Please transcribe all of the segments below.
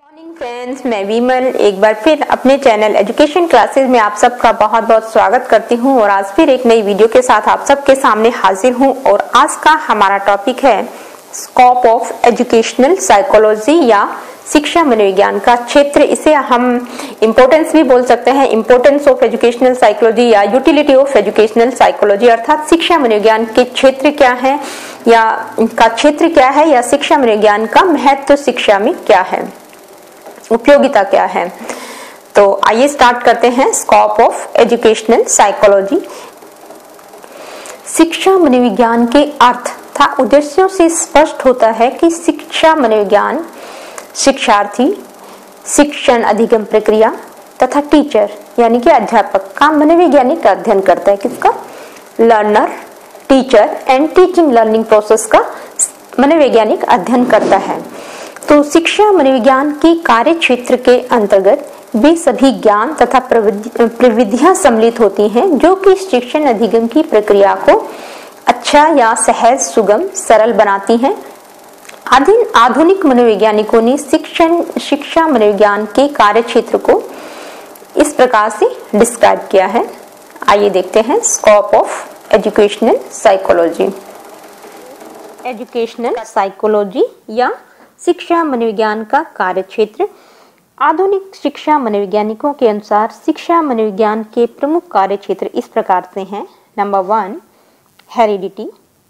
Morning friends, मैं विमल एक बार फिर अपने चैनल एजुकेशन क्लासेस में आप सबका बहुत बहुत स्वागत करती हूं और आज फिर एक नई वीडियो के साथ आप सबके सामने हाजिर हूं। और आज का हमारा टॉपिक है स्कोप ऑफ एजुकेशनल साइकोलॉजी या शिक्षा मनोविज्ञान का क्षेत्र। इसे हम इम्पोर्टेंस भी बोल सकते हैं, इम्पोर्टेंस ऑफ एजुकेशनल साइकोलॉजी या यूटिलिटी ऑफ एजुकेशनल साइकोलॉजी, अर्थात शिक्षा मनोविज्ञान के क्षेत्र क्या है या का क्षेत्र क्या है या शिक्षा मनोविज्ञान का महत्व शिक्षा में क्या है, उपयोगिता क्या है। तो आइए स्टार्ट करते हैं। Scope of educational psychology. शिक्षा मनोविज्ञान के अर्थ तथा उद्देश्यों से स्पष्ट होता है कि शिक्षा मनोविज्ञान शिक्षार्थी, शिक्षण अधिगम प्रक्रिया तथा टीचर यानी कि अध्यापक का मनोवैज्ञानिक अध्ययन करता है। किसका? Learner, teacher and teaching learning process का मनोवैज्ञानिक अध्ययन करता है। तो शिक्षा मनोविज्ञान के कार्य क्षेत्र के अंतर्गत वे सभी ज्ञान तथा प्रविधियां सम्मिलित होती हैं जो कि शिक्षण अधिगम की प्रक्रिया को अच्छा या सहज, सुगम, सरल बनाती हैं। आधुनिक मनोवैज्ञानिकों ने शिक्षा मनोविज्ञान के कार्य क्षेत्र को इस प्रकार से डिस्क्राइब किया है। आइए देखते हैं scope of educational psychology. Educational psychology या शिक्षा मनोविज्ञान का कार्य क्षेत्र। आधुनिक शिक्षा मनोवैज्ञानिकों के अनुसार शिक्षा मनोविज्ञान के प्रमुख कार्य क्षेत्र इस प्रकार से हैं। नंबर 1, हेरिडिटी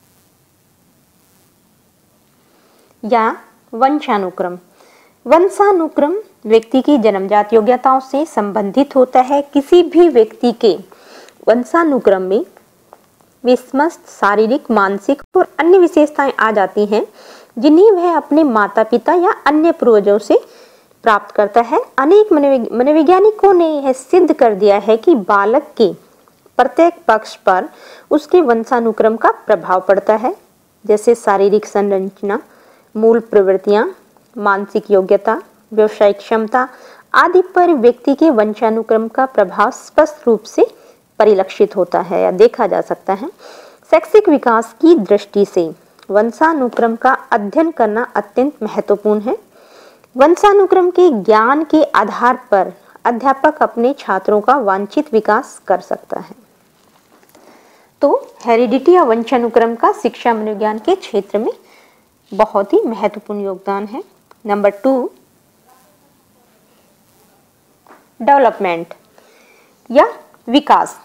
या वंशानुक्रम। वंशानुक्रम व्यक्ति की जन्मजात योग्यताओं से संबंधित होता है। किसी भी व्यक्ति के वंशानुक्रम में वे समस्त शारीरिक, मानसिक और अन्य विशेषताएं आ जाती हैं जिन्हें वह अपने माता पिता या अन्य पूर्वजों से प्राप्त करता है। अनेक मनोवैज्ञानिकों ने यह सिद्ध कर दिया है कि बालक के प्रत्येक पक्ष पर उसके वंशानुक्रम का प्रभाव पड़ता है, जैसे शारीरिक संरचना, मूल प्रवृत्तियां, मानसिक योग्यता, व्यवसायिक क्षमता आदि पर व्यक्ति के वंशानुक्रम का प्रभाव स्पष्ट रूप से परिलक्षित होता है या देखा जा सकता है। शैक्षिक विकास की दृष्टि से वंशानुक्रम का अध्ययन करना अत्यंत महत्वपूर्ण है। वंशानुक्रम के ज्ञान के आधार पर अध्यापक अपने छात्रों का वांछित विकास कर सकता है। तो हेरिडिटी या वंशानुक्रम का शिक्षा मनोविज्ञान के क्षेत्र में बहुत ही महत्वपूर्ण योगदान है। नंबर 2, डेवलपमेंट या विकास।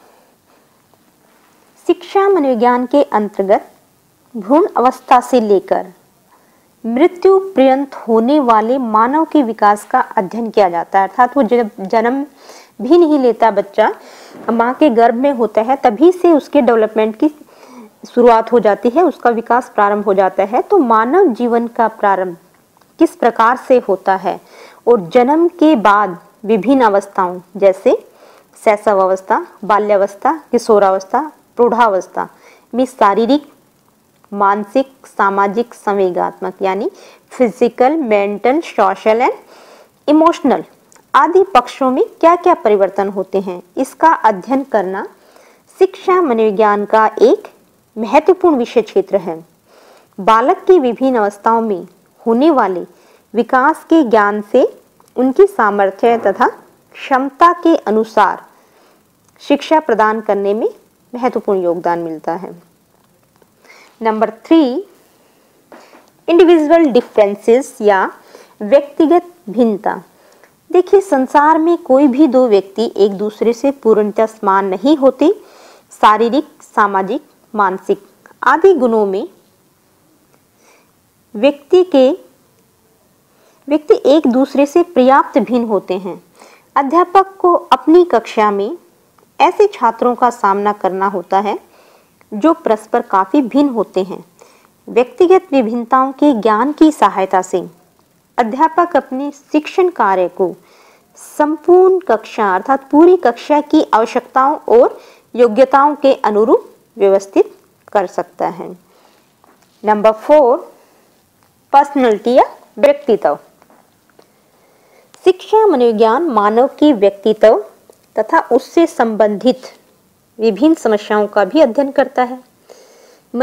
शिक्षा मनोविज्ञान के अंतर्गत भ्रूण अवस्था से लेकर मृत्यु पर्यंत होने वाले मानव के विकास का अध्ययन किया जाता है। अर्थात वो जब जन्म भी नहीं लेता बच्चा, माँ के गर्भ में होता है, तभी से उसके डेवलपमेंट की शुरुआत हो जाती है, उसका विकास प्रारंभ हो जाता है। तो मानव जीवन का प्रारंभ किस प्रकार से होता है और जन्म के बाद विभिन्न अवस्थाओं जैसे शैशव अवस्था, बाल्यावस्था, किशोरावस्था, प्रौढ़ावस्था में शारीरिक, मानसिक, सामाजिक, संवेगात्मक यानी physical, mental, social and emotional आदि पक्षों में क्या क्या परिवर्तन होते हैं, इसका अध्ययन करना शिक्षा मनोविज्ञान का एक महत्वपूर्ण विषय क्षेत्र है। बालक की विभिन्न अवस्थाओं में होने वाले विकास के ज्ञान से उनकी सामर्थ्य तथा क्षमता के अनुसार शिक्षा प्रदान करने में महत्वपूर्ण योगदान मिलता है। नंबर 3, इंडिविजुअल डिफरेंसेस या व्यक्तिगत भिन्नता। देखिए, संसार में कोई भी दो व्यक्ति एक दूसरे से पूर्णतः समान नहीं होते। शारीरिक, सामाजिक, मानसिक आदि गुणों में व्यक्ति एक दूसरे से पर्याप्त भिन्न होते हैं। अध्यापक को अपनी कक्षा में ऐसे छात्रों का सामना करना होता है जो परस्पर काफी भिन्न होते हैं। व्यक्तिगत विभिन्नताओं के ज्ञान की सहायता से अध्यापक अपने शिक्षण कार्य को संपूर्ण कक्षा अर्थात पूरी कक्षा की आवश्यकताओं और योग्यताओं के अनुरूप व्यवस्थित कर सकता है। नंबर 4, पर्सनैलिटी या व्यक्तित्व। शिक्षा मनोविज्ञान मानव की व्यक्तित्व तथा उससे संबंधित विभिन्न समस्याओं का भी अध्ययन करता है।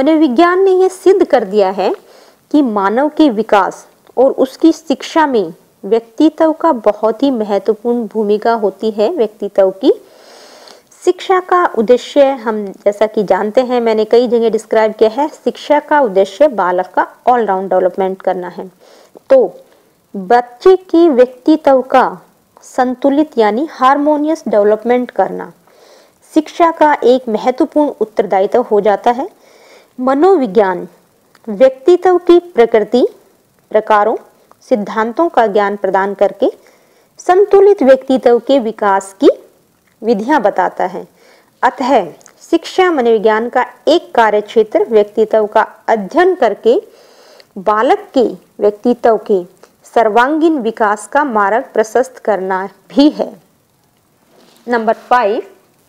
मनोविज्ञान ने यह सिद्ध कर दिया है कि मानव के विकास और उसकी शिक्षा में व्यक्तित्व का बहुत ही महत्वपूर्ण भूमिका होती है। व्यक्तित्व की शिक्षा का उद्देश्य हम जैसा कि जानते हैं, मैंने कई जगह डिस्क्राइब किया है, शिक्षा का उद्देश्य बालक का ऑलराउंड डेवलपमेंट करना है। तो बच्चे की व्यक्तित्व का संतुलित यानी हार्मोनियस डेवलपमेंट करना शिक्षा का एक महत्वपूर्ण उत्तरदायित्व हो जाता है। मनोविज्ञान व्यक्तित्व की प्रकृति, प्रकारों, सिद्धांतों का ज्ञान प्रदान करके संतुलित व्यक्तित्व के विकास की विधियां बताता है। अतः शिक्षा मनोविज्ञान का एक कार्यक्षेत्र व्यक्तित्व का अध्ययन करके बालक के व्यक्तित्व के सर्वांगीण विकास का मार्ग प्रशस्त करना भी है। नंबर 5,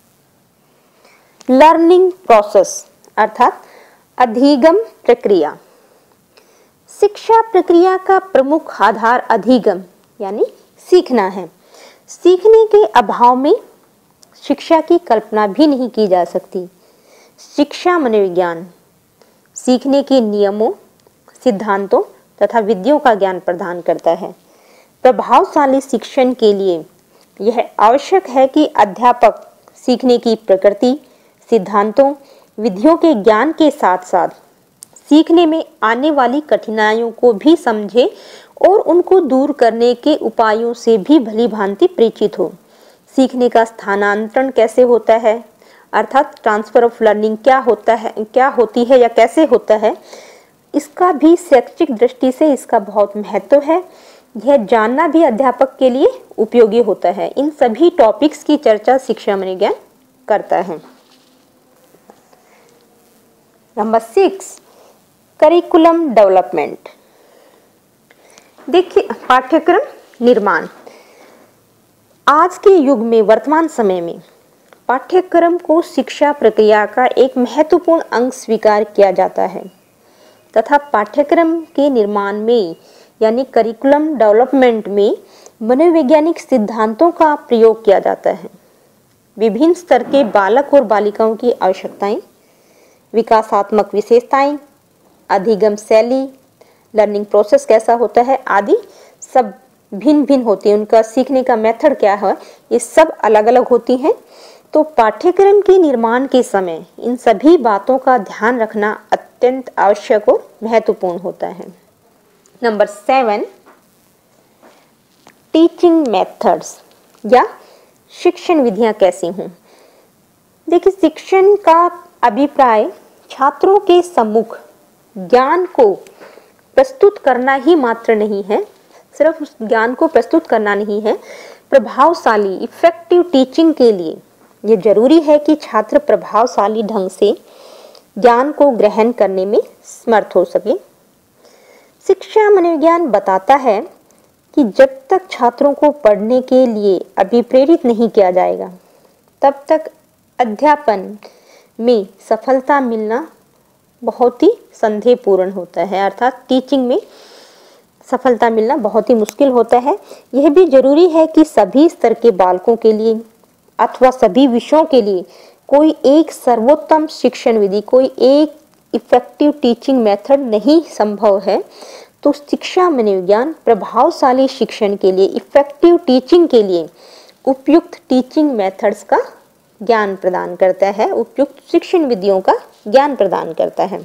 लर्निंग प्रोसेस अर्थात अधिगम प्रक्रिया। शिक्षा प्रक्रिया का प्रमुख आधार अधिगम यानी सीखना है। सीखने के अभाव में शिक्षा की कल्पना भी नहीं की जा सकती। शिक्षा मनोविज्ञान सीखने के नियमों, सिद्धांतों तथा विधियों का ज्ञान प्रदान करता है। प्रभावशाली शिक्षण के लिए यह आवश्यक है कि अध्यापक सीखने की प्रकृति, सिद्धांतों, विधियों के ज्ञान के साथ साथ सीखने में आने वाली कठिनाइयों को भी समझे और उनको दूर करने के उपायों से भी भली भांति परिचित हो। सीखने का स्थानांतरण कैसे होता है, अर्थात ट्रांसफर ऑफ लर्निंग क्या होता है, क्या होती है या कैसे होता है, इसका भी शैक्षिक दृष्टि से इसका बहुत महत्व है। यह जानना भी अध्यापक के लिए उपयोगी होता है। इन सभी टॉपिक्स की चर्चा शिक्षा मनोविज्ञान करता है। Number 6, curriculum development. देखिए, पाठ्यक्रम निर्माण। आज के युग में, वर्तमान समय में पाठ्यक्रम को शिक्षा प्रक्रिया का एक महत्वपूर्ण अंग स्वीकार किया जाता है तथा पाठ्यक्रम के निर्माण में यानी करिकुलम डेवलपमेंट में मनोवैज्ञानिक सिद्धांतों का प्रयोग किया जाता है। विभिन्न स्तर के बालक और बालिकाओं की आवश्यकताएं, विकासात्मक विशेषताएं, अधिगम शैली, लर्निंग प्रोसेस कैसा होता है आदि सब भिन्न भिन्न होती है। उनका सीखने का मेथड क्या है, ये सब अलग अलग होती हैं। तो पाठ्यक्रम के निर्माण के समय इन सभी बातों का ध्यान रखना अत्यंत आवश्यक और महत्वपूर्ण होता है। नंबर 7, टीचिंग मेथड्स या शिक्षण विधियां कैसी हों। देखिए, शिक्षण का अभिप्राय छात्रों के सम्मुख ज्ञान को प्रस्तुत करना ही मात्र नहीं है, सिर्फ उस ज्ञान को प्रस्तुत करना नहीं है। प्रभावशाली इफेक्टिव टीचिंग के लिए ये जरूरी है कि छात्र प्रभावशाली ढंग से ज्ञान को ग्रहण करने में समर्थ हो सके। शिक्षा मनोविज्ञान बताता है कि जब तक छात्रों को पढ़ने के लिए अभिप्रेरित नहीं किया जाएगा, तब तक अध्यापन में सफलता मिलना बहुत ही संदेहपूर्ण होता है, अर्थात टीचिंग में सफलता मिलना बहुत ही मुश्किल होता है। यह भी जरूरी है कि सभी स्तर के बालकों के लिए अथवा सभी विषयों के लिए कोई एक सर्वोत्तम शिक्षण विधि, कोई एक इफेक्टिव टीचिंग मेथड नहीं संभव है। तो शिक्षा मनोविज्ञान प्रभावशाली शिक्षण के लिए, इफेक्टिव टीचिंग के लिए उपयुक्त टीचिंग मेथड्स का ज्ञान प्रदान करता है, उपयुक्त शिक्षण विधियों का ज्ञान प्रदान करता है।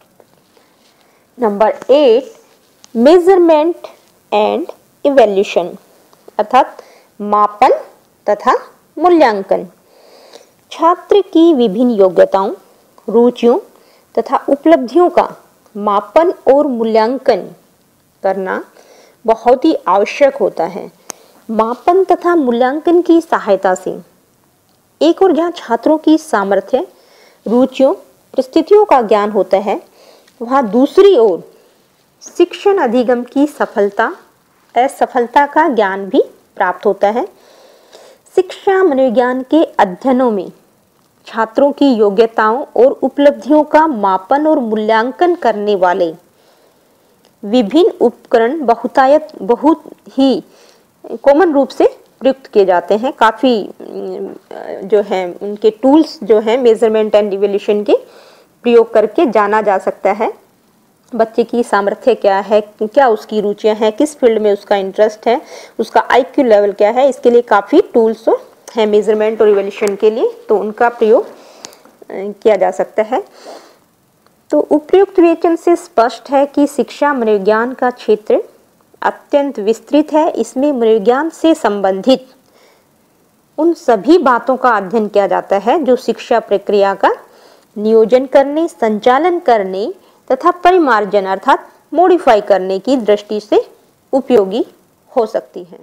नंबर 8, मेजरमेंट एंड इवैल्यूएशन अर्थात मापन तथा मूल्यांकन। छात्र की विभिन्न योग्यताओं, रुचियों तथा उपलब्धियों का मापन और मूल्यांकन करना बहुत ही आवश्यक होता है। मापन तथा मूल्यांकन की सहायता से एक और जहाँ छात्रों की सामर्थ्य, रुचियों, परिस्थितियों का ज्ञान होता है, वहाँ दूसरी ओर शिक्षण अधिगम की सफलता, असफलता का ज्ञान भी प्राप्त होता है। शिक्षा मनोविज्ञान के अध्ययनों में छात्रों की योग्यताओं और उपलब्धियों का मापन और मूल्यांकन करने वाले विभिन्न उपकरण बहुत ही कॉमन रूप से प्रयुक्त किए जाते हैं। काफ़ी जो है उनके टूल्स जो हैं मेजरमेंट एंड इवैल्यूएशन के प्रयोग करके जाना जा सकता है। बच्चे की सामर्थ्य क्या है, क्या उसकी रुचियां हैं, किस फील्ड में उसका इंटरेस्ट है, उसका IQ लेवल क्या है, इसके लिए काफ़ी टूल्स है मेजरमेंट और इवैल्यूएशन के लिए, तो उनका प्रयोग किया जा सकता है। तो उपयुक्त विवेचन से स्पष्ट है कि शिक्षा मनोविज्ञान का क्षेत्र अत्यंत विस्तृत है। इसमें मनोविज्ञान से संबंधित उन सभी बातों का अध्ययन किया जाता है जो शिक्षा प्रक्रिया का नियोजन करने, संचालन करने तथा परिमार्जन अर्थात मॉडिफाई करने की दृष्टि से उपयोगी हो सकती है।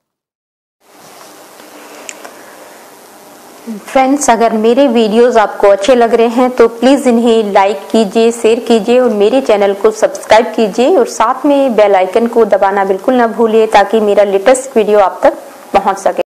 फ्रेंड्स, अगर मेरे वीडियोस आपको अच्छे लग रहे हैं तो प्लीज़ इन्हें लाइक कीजिए, शेयर कीजिए और मेरे चैनल को सब्सक्राइब कीजिए और साथ में बेल आइकन को दबाना बिल्कुल ना भूलिए ताकि मेरा लेटेस्ट वीडियो आप तक पहुंच सके।